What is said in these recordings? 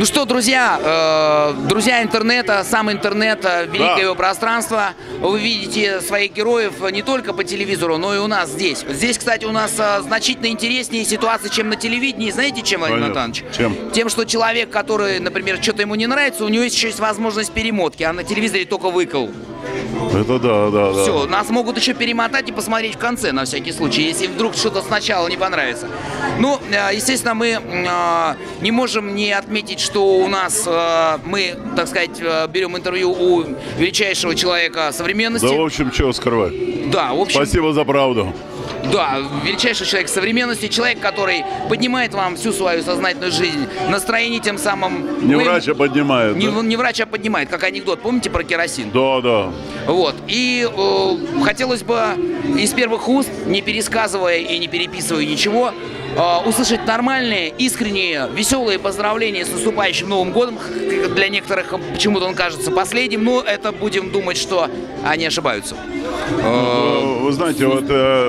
Ну что, друзья, друзья интернета, сам интернет, великое его пространство. Вы видите своих героев не только по телевизору, но и у нас здесь. Здесь, кстати, у нас значительно интереснее ситуация, чем на телевидении. Знаете, чем, Владимир Натанович? Чем? Тем, что человек, который, например, что-то ему не нравится, у него еще есть возможность перемотки, а на телевизоре только выкл. Это да. Все, нас могут еще перемотать и посмотреть в конце, на всякий случай, если вдруг что-то сначала не понравится. Ну, естественно, мы не можем не отметить, что у нас, мы, так сказать, берем интервью у величайшего человека современности. Да, в общем, чего скрывать. Да, в общем... Спасибо за правду. Да, величайший человек современности, человек, который поднимает вам всю свою сознательную жизнь, настроение тем самым... Не врач, а поднимает. Не врач, а поднимает, как анекдот, помните про керосин? Да. Вот, и хотелось бы из первых уст, не пересказывая и не переписывая ничего, услышать нормальные, искренние, веселые поздравления с наступающим Новым годом. Для некоторых почему-то он кажется последним, но это будем думать, что они ошибаются. Вы знаете, вот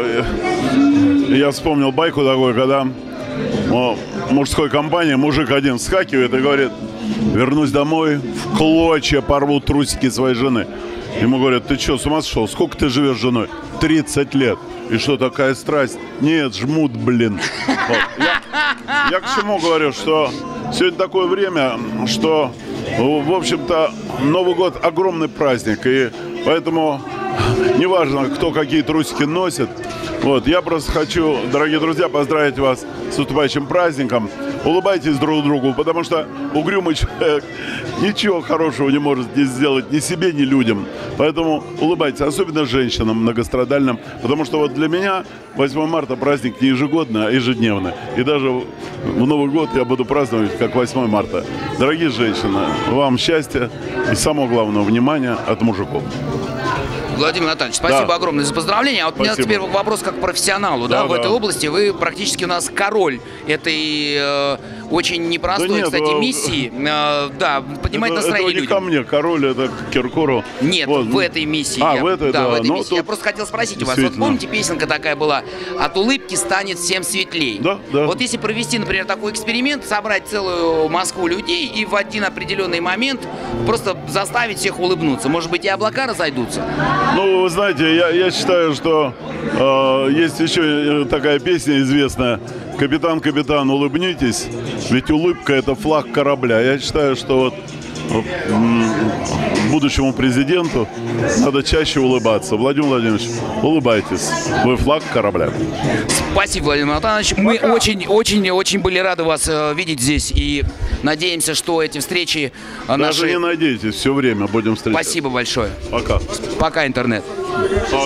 я вспомнил байку такую, когда в мужской компании мужик один вскакивает и говорит: вернусь домой, в клочья порву трусики своей жены. Ему говорят: ты что, с ума сошел? Сколько ты живешь с женой? 30 лет. И что, такая страсть? Нет, жмут, блин. Вот. Я к чему говорю, что сегодня такое время, что, в общем-то, Новый год огромный праздник. И поэтому неважно, кто какие трусики носит. Вот, я просто хочу, дорогие друзья, поздравить вас с наступающим праздником. Улыбайтесь друг другу, потому что угрюмый человек ничего хорошего не может не сделать ни себе, ни людям. Поэтому улыбайтесь, особенно женщинам многострадальным, потому что вот для меня 8 марта праздник не ежегодный, а ежедневный. И даже в Новый год я буду праздновать как 8 марта. Дорогие женщины, вам счастья и, самого главного, внимания от мужиков. Владимир Натанович, спасибо огромное за поздравления. А вот у меня теперь вопрос как профессионалу, в этой области. Вы практически у нас король этой очень непростой, кстати, миссии. Да, поднимать настроение людям. Это не ко мне, король, это к Киркору. Нет, вот. В этой миссии. В этой, да. В этой миссии. Я просто хотел спросить у вас. Вот помните, песенка такая была: от улыбки станет всем светлей. Да. Вот если провести, например, такой эксперимент, собрать целую Москву людей и в один определенный момент просто заставить всех улыбнуться, может быть, и облака разойдутся? Ну, вы знаете, я считаю, что есть еще такая песня известная: «Капитан, капитан, улыбнитесь, ведь улыбка — это флаг корабля». Я считаю, что вот будущему президенту надо чаще улыбаться. Владимир Владимирович, улыбайтесь, вы флаг корабля. Спасибо, Владимир Натанович. Мы очень были рады вас видеть здесь и надеемся, что эти встречи Даже не надейтесь, все время будем встречаться. Спасибо большое. Пока. Пока, интернет.